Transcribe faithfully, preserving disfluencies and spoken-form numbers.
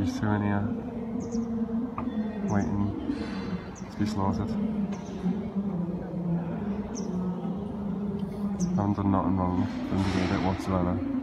There's two in here, waiting to be slaughtered. Haven't done nothing wrong, didn't do it whatsoever.